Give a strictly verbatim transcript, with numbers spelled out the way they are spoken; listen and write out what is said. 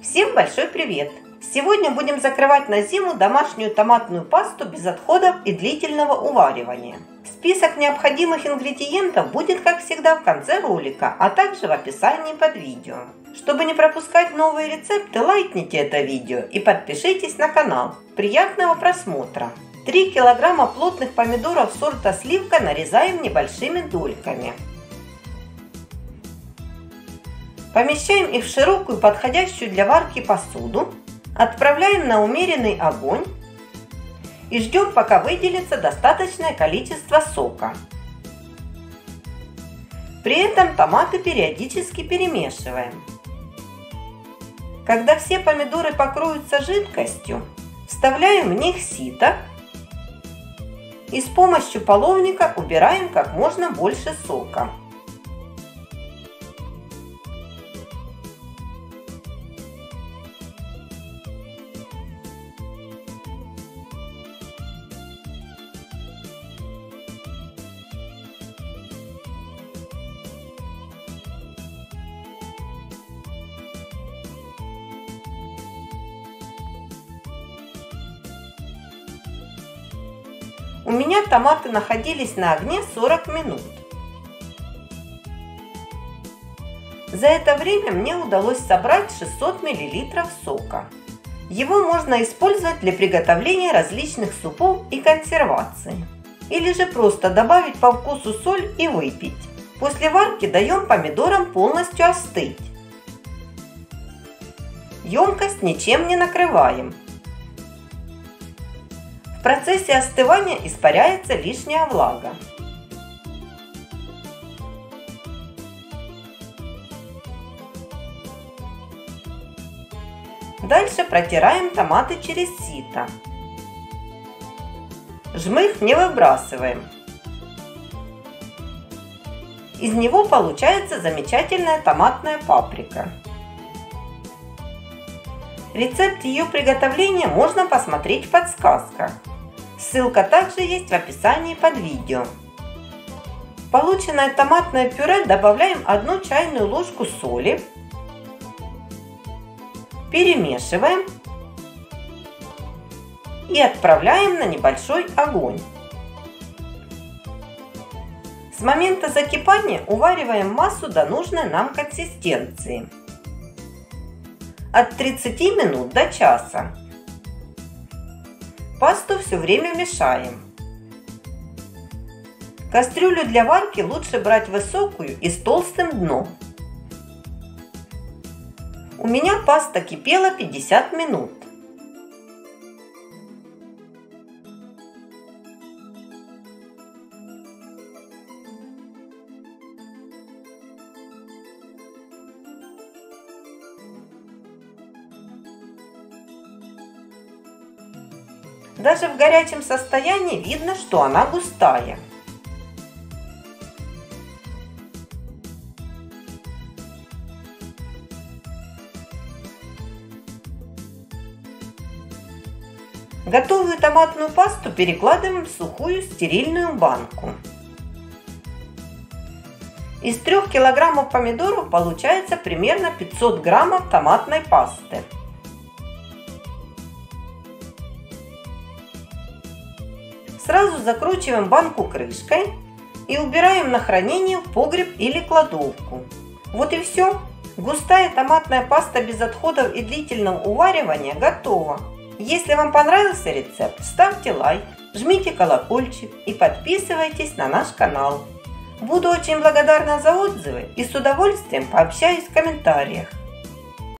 Всем большой привет! Сегодня будем закрывать на зиму домашнюю томатную пасту без отходов и длительного уваривания. Список необходимых ингредиентов будет, как всегда, в конце ролика, а также в описании под видео. Чтобы не пропускать новые рецепты, лайкните это видео и подпишитесь на канал. Приятного просмотра! три килограмма плотных помидоров сорта сливка нарезаем небольшими дольками. Помещаем их в широкую, подходящую для варки посуду, отправляем на умеренный огонь и ждем, пока выделится достаточное количество сока. При этом томаты периодически перемешиваем. Когда все помидоры покроются жидкостью, вставляем в них сито и с помощью половника убираем как можно больше сока. У меня томаты находились на огне сорок минут. За это время мне удалось собрать шестьсот миллилитров сока. Его можно использовать для приготовления различных супов и консервации. Или же просто добавить по вкусу соль и выпить. После варки даем помидорам полностью остыть. Емкость ничем не накрываем. В процессе остывания испаряется лишняя влага. Дальше протираем томаты через сито. Жмых не выбрасываем. Из него получается замечательная томатная паприка. Рецепт ее приготовления можно посмотреть в подсказках. Ссылка также есть в описании под видео. В полученное томатное пюре добавляем одну чайную ложку соли, перемешиваем и отправляем на небольшой огонь. С момента закипания увариваем массу до нужной нам консистенции. От тридцати минут до часа. Пасту все время мешаем. Кастрюлю для варки лучше брать высокую и с толстым дном. У меня паста кипела пятьдесят минут. Даже в горячем состоянии видно, что она густая. Готовую томатную пасту перекладываем в сухую стерильную банку. Из трёх килограммов помидоров получается примерно пятьсот граммов томатной пасты. Сразу закручиваем банку крышкой и убираем на хранение в погреб или кладовку. Вот и все. Густая томатная паста без отходов и длительного уваривания готова. Если вам понравился рецепт, ставьте лайк, жмите колокольчик и подписывайтесь на наш канал. Буду очень благодарна за отзывы и с удовольствием пообщаюсь в комментариях.